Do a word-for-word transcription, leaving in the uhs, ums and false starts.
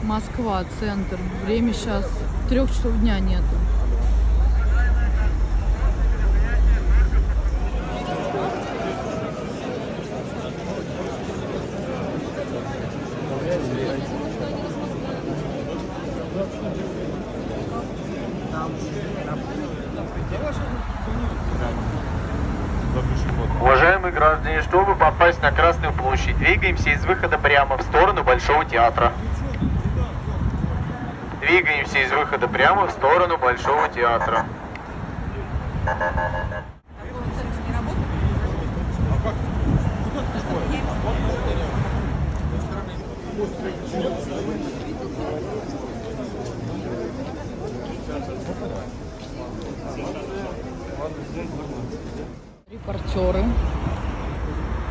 Москва, центр. Время сейчас трех часов дня нету. Уважаемые граждане, чтобы попасть на Красную площадь, двигаемся из выхода прямо в сторону Большого театра. Двигаемся из выхода прямо в сторону Большого театра. Репортеры.